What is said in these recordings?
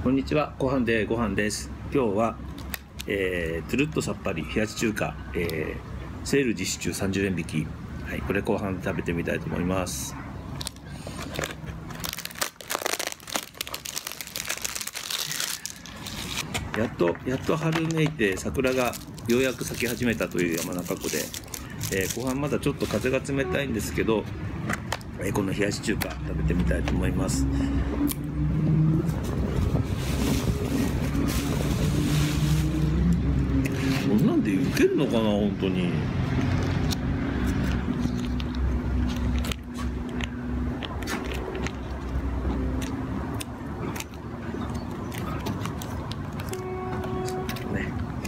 こんにちは、ご飯です。今日は、つるっとさっぱり冷やし中華、セール実施中30円引き。はい、これ後半食べてみたいと思います。やっと春めいて桜がようやく咲き始めたという山中湖で、後半まだちょっと風が冷たいんですけど、この冷やし中華食べてみたいと思います。こんなんで受けるのかな、本当に。ね。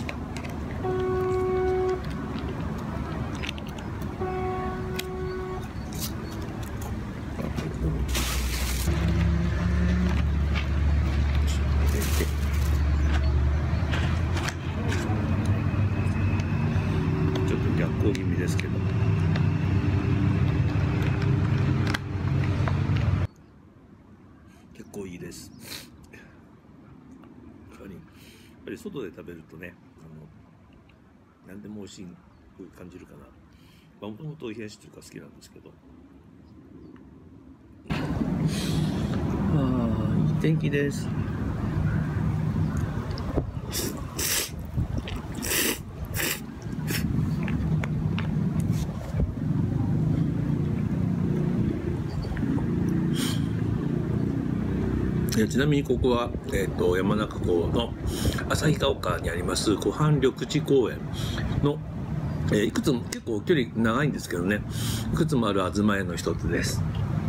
ちょっと逆光気味ですけど。結構いいです。やっぱり外で食べるとね、何でも美味しく感じるかな。もともと冷やし中華好きなんですけど。いい天気です。ちなみにここは、山中湖の旭ヶ丘にあります湖畔緑地公園の、いくつも結構距離長いんですけどね、いくつもある東屋の一つです。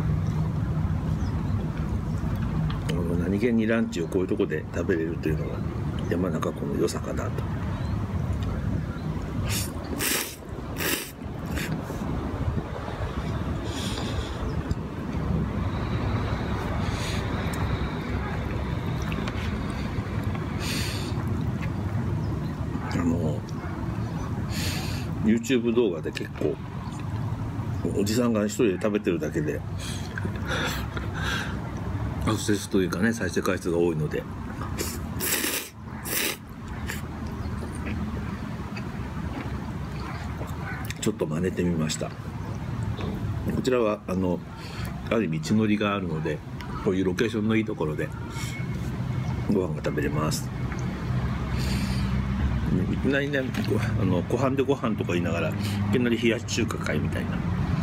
何気にランチをこういうとこで食べれるというのが山中湖の良さかなと。YouTube 動画で結構おじさんが一人で食べてるだけでアクセスというかね、再生回数が多いので、ちょっと真似てみました。こちらはある意味地のりがあるので、こういうロケーションのいいところでご飯が食べれます。いきなりね、湖畔でご飯とか言いながらいきなり冷やし中華会みたいな。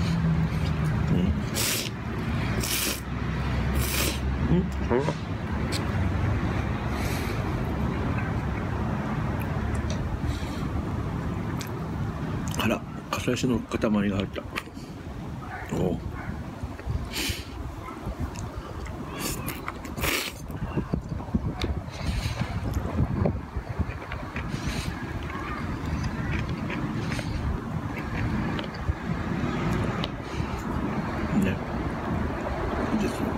あら、からしの塊が入った。おね、いいですよ。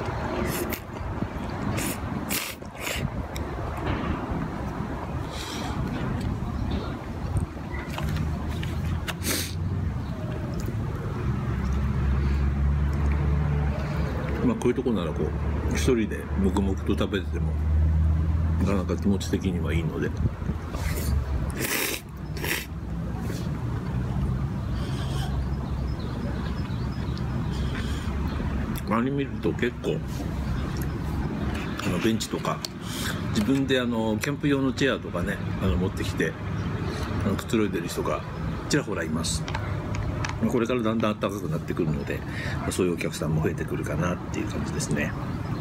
こういうとこならこう一人で黙々と食べててもなかなか気持ち的にはいいので、周り見ると結構ベンチとか自分でキャンプ用のチェアとかね持ってきてくつろいでる人がちらほらいます。これからだんだん暖かくなってくるので、そういうお客さんも増えてくるかなっていう感じですね。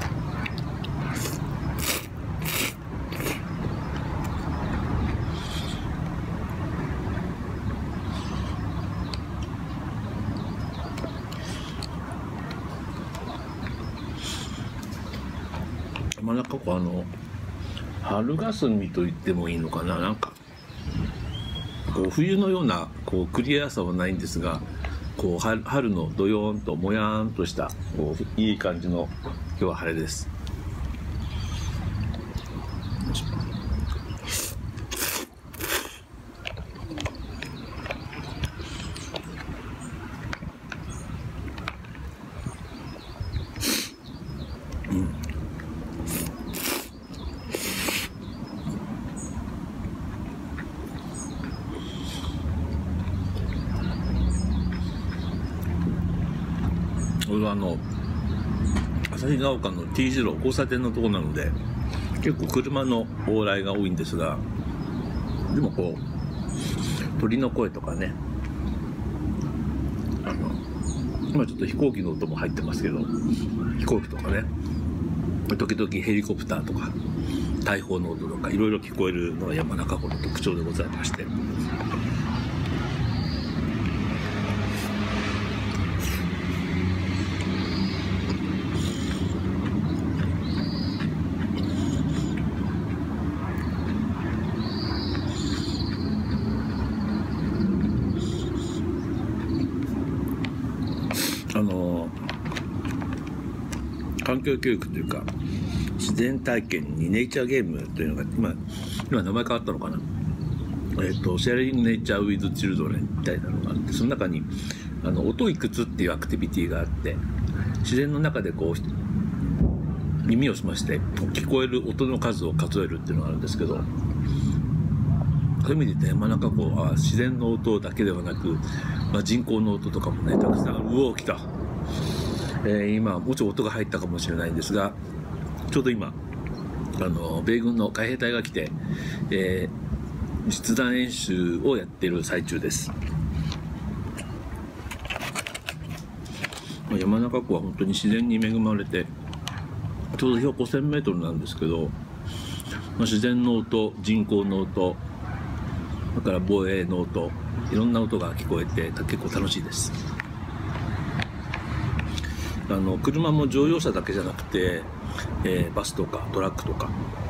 山中湖春霞と言ってもいいのかな、なんかこう冬のようなこうクリアさはないんですが、こう春のどよーんともやーんとしたこういい感じの今日は晴れです。 これは旭ヶ丘の T 字路交差点のとこなので結構車の往来が多いんですが、でもこう鳥の声とかね、今ちょっと飛行機の音も入ってますけど、飛行機とかね、時々ヘリコプターとか大砲の音とかいろいろ聞こえるのが山中湖の特徴でございまして、環境教育というか自然体験にネイチャーゲームというのが今名前変わったのかな、シェアリングネイチャーウィズチルドレンみたいなのがあって、その中に音いくつっていうアクティビティがあって、自然の中でこう耳を澄まして聞こえる音の数を数えるっていうのがあるんですけど、そういう意味で言って山中湖は自然の音だけではなく、人工の音とかもねたくさん。うおー来た。今もうちょっと音が入ったかもしれないんですが、ちょうど今米軍の海兵隊が来て、実弾演習をやっている最中です。山中湖は本当に自然に恵まれて、ちょうど標高 1000 メートルなんですけど、自然の音、人工の音、だから防衛の音、いろんな音が聞こえて結構楽しいです。車も乗用車だけじゃなくて、バスとかトラックとか、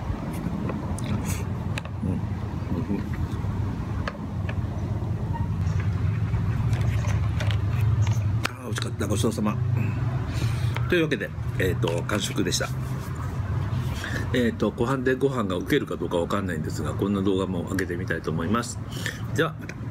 美味しかった。ごちそうさま。というわけで、完食でした。後半でご飯が受けるかどうかわかんないんですが、こんな動画も上げてみたいと思います。ではまた。